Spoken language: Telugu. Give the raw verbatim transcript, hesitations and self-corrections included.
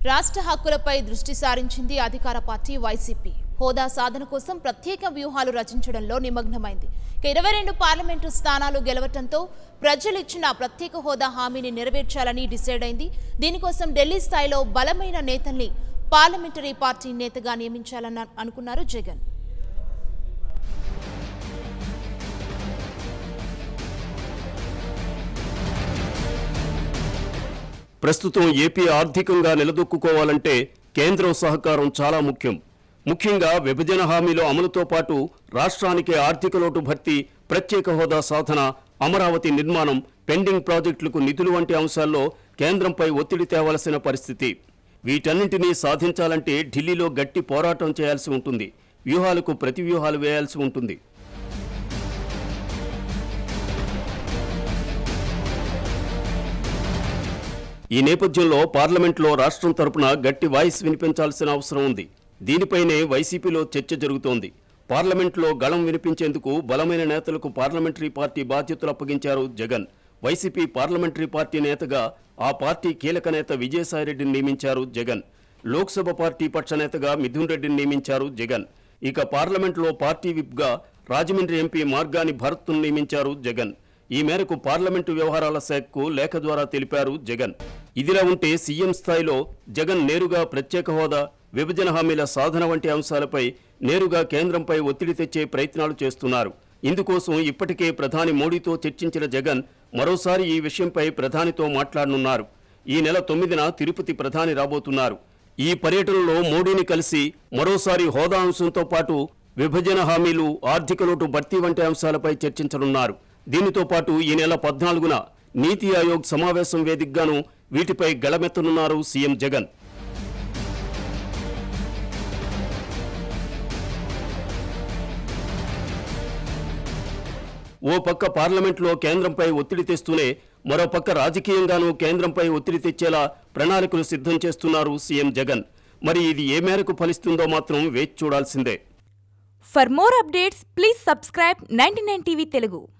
రాష్ట్ర హక్కులపై దృష్టి సారించింది అధికార పార్టీ వైసీపీ. హోదా సాధన కోసం ప్రత్యేక వ్యూహాలు రచించడంలో నిమగ్నమైంది. ఇరవై రెండు పార్లమెంటు స్థానాలు గెలవటంతో ప్రజలు ఇచ్చిన ప్రత్యేక హోదా హామీని నెరవేర్చాలని డిసైడ్ అయింది. దీనికోసం ఢిల్లీ స్థాయిలో బలమైన నేతల్ని పార్లమెంటరీ పార్టీ నేతగా నియమించాలని అనుకున్నారు జగన్. ప్రస్తుతం ఏపీ ఆర్థికంగా నిలదొక్కుకోవాలంటే కేంద్రం సహకారం చాలా ముఖ్యం. ముఖ్యంగా విభజన హామీల అమలుతో పాటు రాష్ట్రానికి ఆర్థిక లోటు భర్తీ, ప్రత్యేక హోదా సాధన, అమరావతి నిర్మాణం, పెండింగ్ ప్రాజెక్టులకు నిధులు వంటి అంశాల్లో కేంద్రంపై ఒత్తిడి తేవాల్సిన పరిస్థితి. వీటన్నింటినీ సాధించాలంటే ఢిల్లీలో గట్టి పోరాటం చేయాల్సి ఉంటుంది. వ్యూహాలకు ప్రతి వ్యూహాలు వేయాల్సి ఉంటుంది. ఈ నేపథ్యంలో పార్లమెంట్లో రాష్ట్రం తరపున గట్టి వాయిస్ వినిపించాల్సిన అవసరం ఉంది. దీనిపైనే వైసీపీలో చర్చ జరుగుతోంది. పార్లమెంట్లో గళం వినిపించేందుకు బలమైన నేతలకు పార్లమెంటరీ పార్టీ బాధ్యతలు అప్పగించారు జగన్. వైసీపీ పార్లమెంటరీ పార్టీ నేతగా ఆ పార్టీ కీలక నేత విజయసాయిరెడ్డిని నియమించారు జగన్. లోక్సభ పార్టీ పక్ష నేతగా మిథున్ రెడ్డిని నియమించారు జగన్. ఇక పార్లమెంట్లో పార్టీ విప్గా రాజమండ్రి ఎంపీ మార్గాని భరత్ను నియమించారు జగన్. ఈ మేరకు పార్లమెంటు వ్యవహారాల శాఖకు లేఖ ద్వారా తెలిపారు జగన్. ఇదిలా ఉంటే సీఎం స్థాయిలో జగన్ నేరుగా ప్రత్యేక హోదా, విభజన హామీల సాధన వంటి అంశాలపై నేరుగా కేంద్రంపై ఒత్తిడి తెచ్చే ప్రయత్నాలు చేస్తున్నారు. ఇందుకోసం ఇప్పటికే ప్రధాని మోడీతో చర్చించిన జగన్ మరోసారి ఈ విషయంపై ప్రధానితో మాట్లాడనున్నారు. ఈ నెల తొమ్మిదిన తిరుపతి ప్రధాని రాబోతున్నారు. ఈ పర్యటనలో మోడీని కలిసి మరోసారి హోదా అంశంతో పాటు విభజన హామీలు, ఆర్థిక లోటు భర్తీ వంటి అంశాలపై చర్చించనున్నారు. దీనితో పాటు ఈ నెల పద్నాలుగున నీతి ఆయోగ్ సమావేశం వేదికగాను వీటిపై గళమెత్తనున్నారు సీఎం జగన్. ఓ పక్క పార్లమెంట్లో కేంద్రంపై ఒత్తిడి తెస్తూనే మరోపక్క రాజకీయంగానూ కేంద్రంపై ఒత్తిడి తెచ్చేలా ప్రణాళికలు సిద్ధం చేస్తున్నారు సీఎం జగన్. మరి ఇది ఏ మేరకు ఫలిస్తుందో మాత్రం వేచి చూడాల్సిందే. For more updates please subscribe ninety nine TV Telugu.